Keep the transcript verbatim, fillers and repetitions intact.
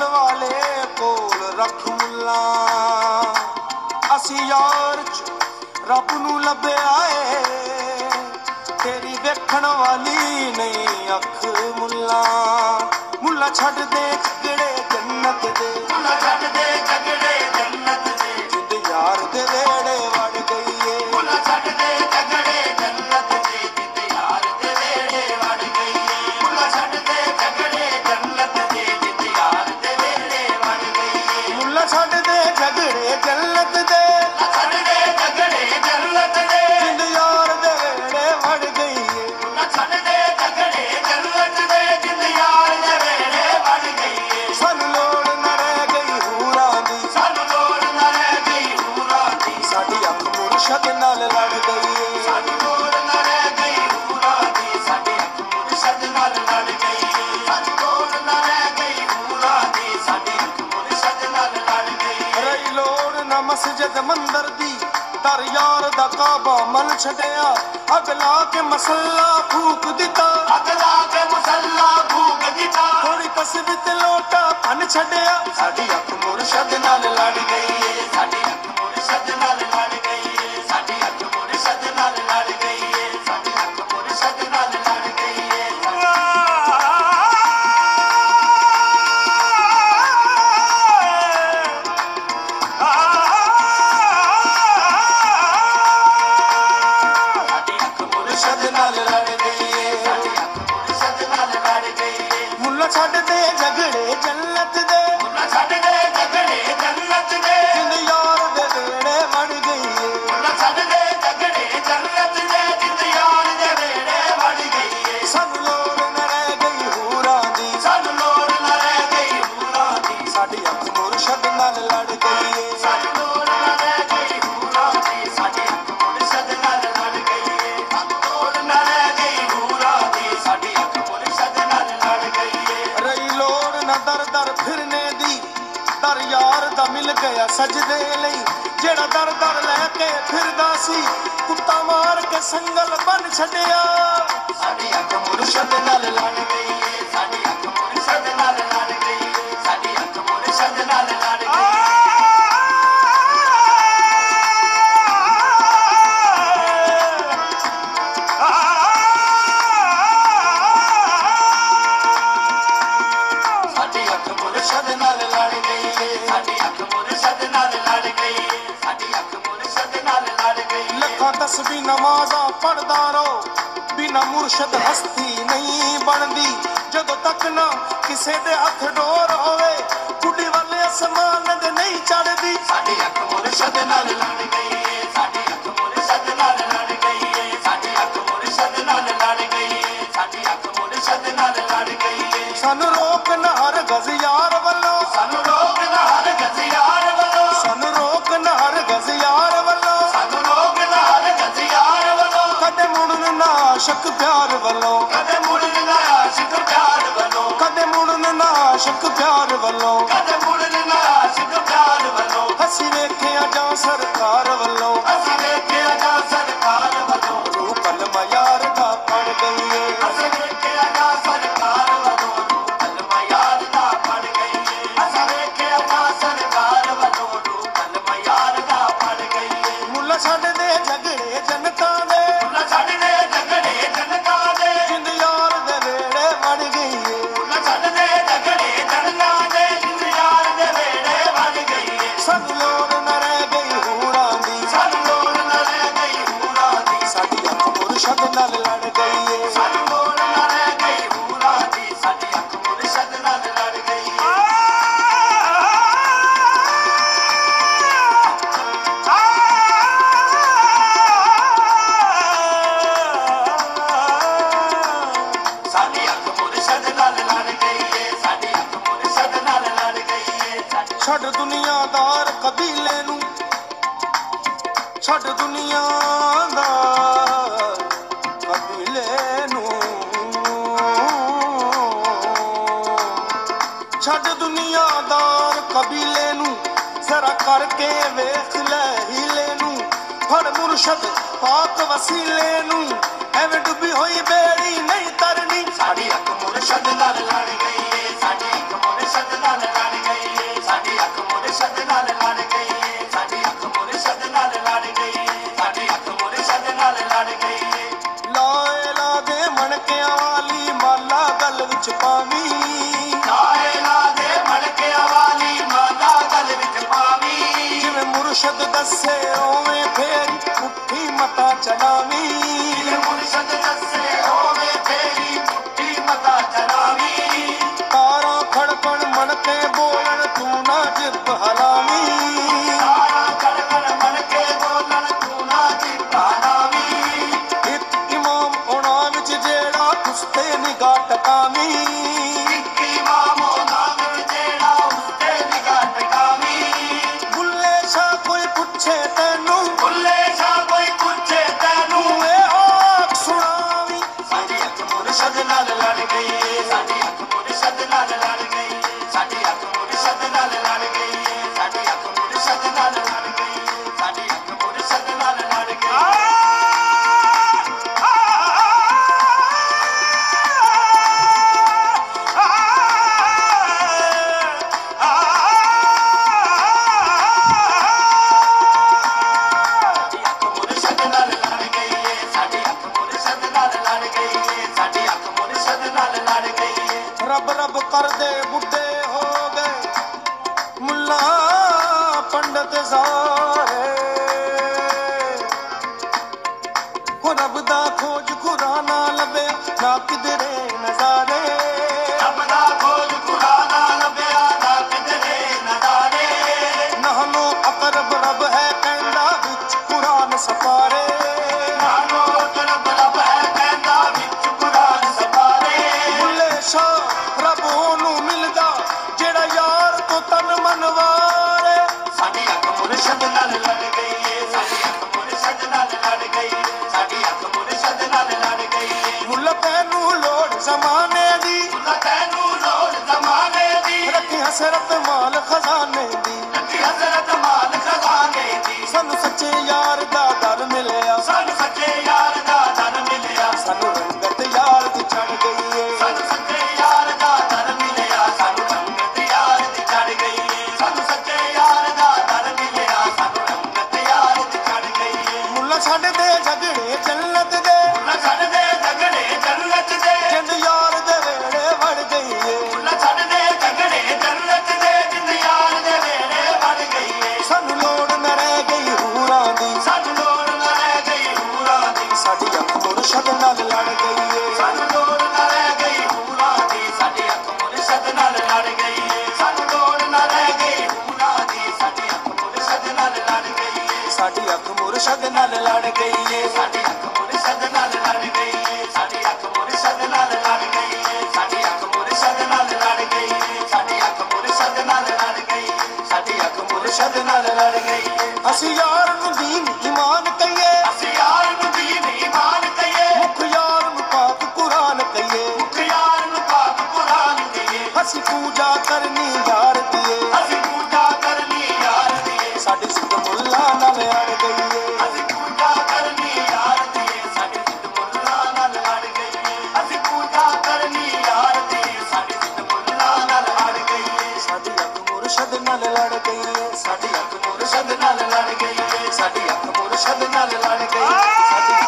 वाले कोल रख मुल्ला असी यार च रब नू लभया ए तेरी वेखण वाली नहीं अख मुल्ला मुल्ला छड्ड दे झगड़े जन्नत दे मुल्ला छड्ड दे झगड़े जन्नत दे जिंद यार दे वेड़े वड़ गई है मुल्ला छड्ड दे झगड़े जन्नत दे जिंद यार दे वेड़े वड़ गई है मुल्ला छड्ड दे झगड़े जन्नत दे जिंद यार दे वेड़े वड़ गई है मुल्ला छड्ड दे झगड़े जन्नत दे छड्ड दे झगड़े जन्नत दे जिंद यार दे वेड़े वड़ गई है मुल्ला छड्ड दे झगड़े जन्नत दे जिंद यार दे वेड़े वड़ गई है सानू लोड़ न रह गई हूरां दी सानू लोड़ न रह गई हूरां दी साडी अख मुर्शद नाल लड़ गई है सानू लोड़ न रह गई हूरां दी साडी अख मुर्शद नाल लड़ गई है सानू लोड़ न रह गई हूरां दी साडी अख मुर्शद नाल लड़ गई है रही लोड़ न मस्जिद मंदिर दी दर यार दा काबा मल छड़िया अग ला के मसला फूक दिता अग ला के मसला फूक दिता थोड़ी तस्बीह ते लोटा पन छड़िया साडी अख मुर्शद नाल लड़ गई है साडी अख मुर्शद नाल लड़ गई है साडी अख मुर्शद नाल लड़ गई है साडी अख मुर्शद नाल लड़ गई है छड्ड दे झगड़े जन्नत दे मुल्ला छड्ड दे झगड़े जन्नत दे जिंद यार दे वेड़े वड़ गई है मुल्ला छड्ड दे झगड़े जन्नत दे जिंद यार दे वेड़े वड़ गई है सानू लोड़ न रह गई हूरां दी सानू लोड़ न रह गई हूरां दी साडी अख मुर्शद नाल लड़ गई है सानू लोड़ न रह गई हूरां दी साडी अख मुर्शद नाल लड़ गई है सानू लोड़ न रह गई हूरां दी साडी अख मुर्शद नाल लड़ गई है रही लोड़ न दर दर फिरने दी दर यार दा मिल गया सजदे लई जेड़ा दर दर लैके फिरदा सी कुत्ता मार के संगल बन छड़िया साडी अख मुर्शद नाल लड़ गई है साडी अख मुर्शद नाल लड़ गई है साडी अख मुर्शद नाल लड़ गई है मुर्शद नाल लड़ गई है साडी अख मुर्शद नाल लड़ गई है साडी अख मुर्शद नाल लड़ गई लखा तस्बीह नमाज़ां पढ़दा रहो बिना मुर्शद हस्ती नहीं बनदी जदों तक ना किसे दे हथ डोर होवे गुड्डी वाले आसमान दे नहीं चढ़दी साडी अख मुर्शद नाल लड़ गई है साडी अख मुर्शद नाल लड़ गई है साडी अख मुर्शद नाल लड़ गई है साडी अख मुर्शद नाल लड़ गई है सानू रोक ना हर गज यार वल्लों सानू रोक ना हर गज यार वल्लों सानू रोक ना हर गज यार वल्लों सानू रोक ना हर गज यार वल्लों कदे मुड़न ना आशिक प्यार वल्लों कदे मुड़न ना आशिक प्यार वल्लों कदे मुड़न ना आशिक प्यार वल्लों कदे मुड़न ना आशिक प्यार वल्लों हसी वेखिया जा सरकार वल्लों हसी वेखिया जा सरकार वल्लों रूह कलमा यार दा पड़ गई है हसी वेखिया जा सरकार वल्लों रूह कलमा यार दा पड़ गई है हसी वेखिया जा सरकार वल्लों रूह कलमा यार दा पड़ गई है मुल्ला छड्ड दे झगड़े जनता दे मुल्ला छड्ड दे झगड़े जनता दे जिंद यार दे वेड़े वड़ गई है मुल्ला छड्ड दे झगड़े जनता दे जिंद यार दे वेड़े वड़ गई है सानू लोड़ न रह गई हूरां दी सानू लोड़ न रह गई हूरां दी साडी अख मुर्शद नाल लड़ गई है सानू लोड़ न रह गई हूरां दी साडी अख मुर्शद नाल लड़ गई है साडी अख मुर्शद नाल लड़ गई है साडी अख मुर्शद नाल लड़ गई है छड्ड दुनियादार कबीले नू छड्ड दुनियादार कबीले नू छड्ड दुनियादार कबीले नू जरा करके वेख ले हीले नू फड़ मुर्शद पाक वसीले नू एवें डुबी होई बेड़ी नहीं तरनी साडी अख मुर्शद नाल लड़ गई है साडी अख मुर्शद नाल लड़ मुर्शद दसे ओवे फेरी मुट्ठी मता चलावी जिवें मुर्शद दसे ओवे फेरी मुट्ठी मता चलावी तारा खड़कण मन के बोलन तू ना जिब हलावी तारा खड़कण मन के बोलन तू ना जिब हलावी एक इमाम ओना विच जेड़ा उसते निगाह टकावी एक इमाम ओना विच जेड़ा उसते निगाह टकावी बुल्ले शाह कोई पूछे तैनू बुल्ले शाह कोई पूछे तैनू ए आख सुनावी साडी अख मुर्शद नाल लड़ गई साडी अख मुर्शद नाल लड़ गई साडी अख मुर्शद नाल लड़ गई साडी अख मुर्शद नाल लड़ गई साडी अख मुर्शद नाल लड़ गई रब रब कर दे बुढ़े हो गए मुल्ला पंडित सारे हो रब दा खोज खुदा ना लभे ना किधरे नजारे रब दा खोज खुदा ना लभे ना किधरे नजारे नहनो अकरब रब है कहंदा विच कुरान सपारे नहनो अकरब रब है कहंदा विच कुरान सपारे बुल्ले शाह रब ओनू मिलदा जेड़ा यार तो तन मनवारे साडी अख मुर्शद नाल लड़ गई साडी अख मुर्शद नाल लड़ गई साडी अख मुर्शद नाल लड़ गई मुल्ला तैनू लोड़ ज़माने दी मुल्ला तैनू लोड़ ज़माने दी रखी हसरत माल खजाने दी रखी हसरत माल खजाने दी सानू सच्चे यार दा दर मिलिया सानू सच्चे यार दा दर मिलिया सानू रंगत यार दी चढ़ गई है सानू सच्चे यार दा दर मिलिया सानू रंगत यार दी चढ़ गई है सानू सच्चे यार दा दर मिलिया सानू रंगत यार दी चढ़ गई है मुल्ला छड्ड दे झगड़े जन्नत दे मुल्ला छड्ड दे झगड़े जन्नत दे जिंद यार दे वेड़े वड़ गई है मुल्ला छड्ड दे झगड़े जन्नत दे जिंद यार दे वेड़े वड़ गई है सानू लोड़ न रह गई हूरां दी सानू लोड़ न रह गई हूरां दी साडी अख मुर्शद नाल लड़ गई है सानू लोड़ न रह गई हूरां दी साडी अख मुर्शद नाल लड़ गई है सानू लोड़ न रह गई हूरां दी साडी अख मुर्शद नाल लड़ गई है साडी अख मुर्शद नाल लड़ गई है साडी अख मुर्शद नाल लड़ गई है साडी अख मुर्शद नाल लड़ गई है साडी अख मुर्शद नाल लड़ गई है साडी अख मुर्शद नाल लड़ गई है साडी अख मुर्शद नाल लड़ गई है ਅਸੀਂ ਯਾਰ ਨੂੰ ਦੀਨ ਈਮਾਨ ਕਹੀਏ ਅਸੀਂ ਯਾਰ ਨੂੰ ਦੀਨ ਈਮਾਨ ਕਹੀਏ ਮੁਖ ਯਾਰ ਨੂੰ ਪਾਕ ਕੁਰਾਨ ਕਹੀਏ ਮੁਖ ਯਾਰ ਨੂੰ ਪਾਕ ਕੁਰਾਨ ਕਹੀਏ ਅਸੀਂ ਪੂਜਾ ਕਰਨੀ ਯਾਰ ਦੀਏ ਅਸੀਂ ਪੂਜਾ ਕਰਨੀ ਯਾਰ ਦੀਏ ਸਾਡੀ ਸਿੱਧ ਮੁੱਲਾ ਨਾਲ ਅੜ ਗਈ ਏ ਅਸੀਂ ਪੂਜਾ ਕਰਨੀ ਯਾਰ ਦੀਏ ਸਾਡੀ ਸਿੱਧ ਮੁੱਲਾ ਨਾਲ ਅੜ ਗਈ ਏ ਅਸੀਂ ਪੂਜਾ ਕਰਨੀ ਯਾਰ ਦੀਏ ਸਾਡੀ ਸਿੱਧ ਮੁੱਲਾ ਨਾਲ ਅੜ ਗਈ ਏ ਸਾਡੀ ਅੱਖ ਮੁਰਸ਼ਦ ਨਾਲ ਲੜ ਗਈ ਏ ਸਾਡੀ ਅੱਖ ਮੁਰਸ਼ਦ ਨਾਲ ਲੜ ਗਈ ਏ ਸਾਡੀ ਅੱਖ ਮੁਰਸ਼ਦ ਨਾਲ ਲੜ ਗਈ ਸਾਡੀ